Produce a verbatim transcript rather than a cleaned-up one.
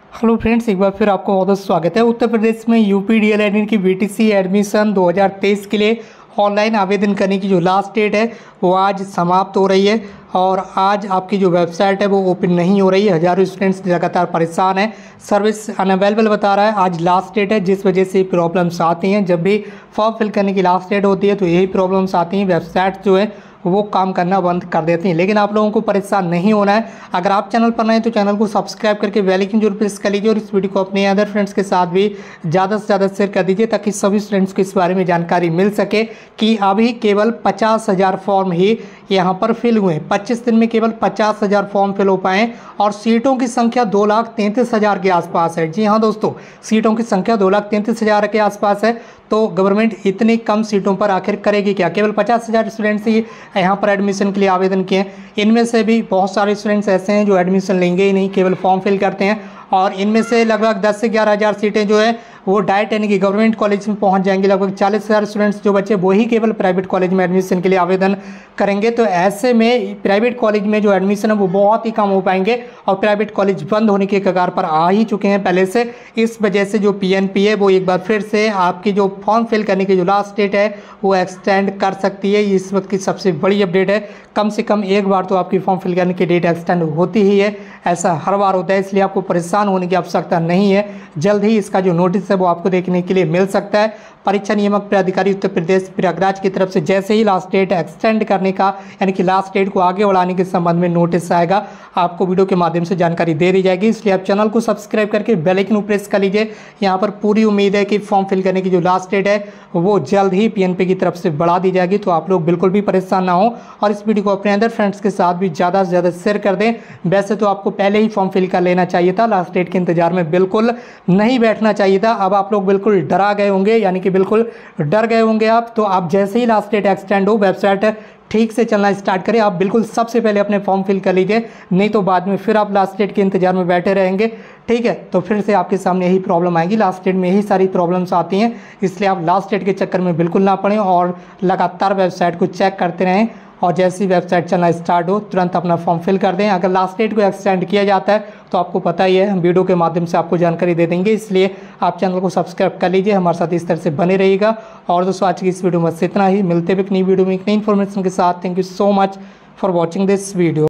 Hello friends, एक बार फिर आपको बहुत बहुत स्वागत है। उत्तर प्रदेश में यूपी डीएलएड की बीटीसी एडमिशन दो हज़ार तेईस के लिए ऑनलाइन आवेदन करने की जो लास्ट डेट है वो आज समाप्त हो रही है और आज आपकी जो वेबसाइट है वो ओपन नहीं हो रही है। हज़ारों स्टूडेंट्स लगातार परेशान हैं, सर्विस अनअवेलेबल बता रहा है। आज लास्ट डेट है, जिस वजह से प्रॉब्लम्स आती हैं। जब भी फॉर्म फिल करने की लास्ट डेट होती है तो यही प्रॉब्लम्स आती हैं, वेबसाइट जो है वो काम करना बंद कर देती हैं। लेकिन आप लोगों को परेशान नहीं होना है। अगर आप चैनल पर नए हैं तो चैनल को सब्सक्राइब करके बेल आइकन जरूर प्रेस कर लीजिए और इस वीडियो को अपने अदर फ्रेंड्स के साथ भी ज़्यादा से ज़्यादा शेयर कर दीजिए ताकि सभी स्टूडेंट्स को इस बारे में जानकारी मिल सके कि अभी केवल पचास हज़ार फॉर्म ही यहाँ पर फिल हुए। पच्चीस दिन में केवल पचास हज़ार फॉर्म फिल हो पाए और सीटों की संख्या दो लाख तैंतीस हज़ार के आसपास है। जी हाँ दोस्तों, सीटों की संख्या दो लाख तैंतीस हज़ार के आसपास है। तो गवर्नमेंट इतनी कम सीटों पर आखिर करेगी क्या? केवल पचास हज़ार स्टूडेंट्स ही यहाँ पर एडमिशन के लिए आवेदन किए हैं। इनमें से भी बहुत सारे स्टूडेंट्स ऐसे हैं जो एडमिशन लेंगे ही नहीं, केवल फॉर्म फिल करते हैं और इनमें से लगभग दस से ग्यारह हज़ार सीटें जो है वो डायरेक्ट यानी कि गवर्नमेंट कॉलेज में पहुंच जाएंगी। लगभग चालीस हज़ार स्टूडेंट्स जो बच्चे वही केवल प्राइवेट कॉलेज में एडमिशन के लिए आवेदन करेंगे। तो ऐसे में प्राइवेट कॉलेज में जो एडमिशन है वो बहुत ही कम हो पाएंगे और प्राइवेट कॉलेज बंद होने के कगार पर आ ही चुके हैं पहले से। इस वजह से जो पीएनपी है वो एक बार फिर से आपकी जो फॉर्म फिल करने की जो लास्ट डेट है वो एक्सटेंड कर सकती है। इस वक्त की सबसे बड़ी अपडेट है। कम से कम एक बार तो आपकी फॉर्म फिल करने की डेट एक्सटेंड होती ही है, ऐसा हर बार होता है, इसलिए आपको परेशान होने की आवश्यकता नहीं है। जल्द ही इसका जो नोटिस है वो आपको देखने के लिए मिल सकता है। परीक्षा नियामक प्राधिकारी उत्तर प्रदेश प्रयागराज की तरफ से जैसे ही लास्ट डेट एक्सटेंड करने का यानी कि लास्ट डेट को आगे बढ़ाने के संबंध में नोटिस आएगा, आपको वीडियो के माध्यम से जानकारी दे दी जाएगी। इसलिए आप चैनल को सब्सक्राइब करके बेल आइकन प्रेस कर लीजिए। यहाँ पर पूरी उम्मीद है कि फॉर्म फिल करने की जो लास्ट डेट है वो जल्द ही पीएनपी की तरफ से बढ़ा दी जाएगी। तो आप लोग बिल्कुल भी परेशान ना हो और इस वीडियो को अपने अदर फ्रेंड्स के साथ भी ज़्यादा से ज़्यादा शेयर कर दें। वैसे तो आपको पहले ही फॉर्म फिल कर लेना चाहिए था, लास्ट डेट के इंतजार में बिल्कुल नहीं बैठना चाहिए था। अब आप लोग बिल्कुल डरा गए होंगे, यानी कि बिल्कुल डर गए होंगे आप। तो आप जैसे ही लास्ट डेट एक्सटेंड हो, वेबसाइट ठीक से चलना स्टार्ट करें, आप बिल्कुल सबसे पहले अपने फॉर्म फिल कर लीजिए, नहीं तो बाद में फिर आप लास्ट डेट के इंतजार में बैठे रहेंगे। ठीक है, तो फिर से आपके सामने यही प्रॉब्लम आएगी। लास्ट डेट में यही सारी प्रॉब्लम्स आती हैं, इसलिए आप लास्ट डेट के चक्कर में बिल्कुल ना पड़ें और लगातार वेबसाइट को चेक करते रहें और जैसी वेबसाइट चलना स्टार्ट हो तुरंत अपना फॉर्म फिल कर दें। अगर लास्ट डेट को एक्सटेंड किया जाता है तो आपको पता ही है, हम वीडियो के माध्यम से आपको जानकारी दे देंगे। इसलिए आप चैनल को सब्सक्राइब कर लीजिए, हमारे साथ इस तरह से बने रहिएगा। और दोस्तों, आज की इस वीडियो में इतना ही। मिलते हुए एक नई वीडियो में एक नई इन्फॉर्मेशन के साथ। Thank you so much for watching this video.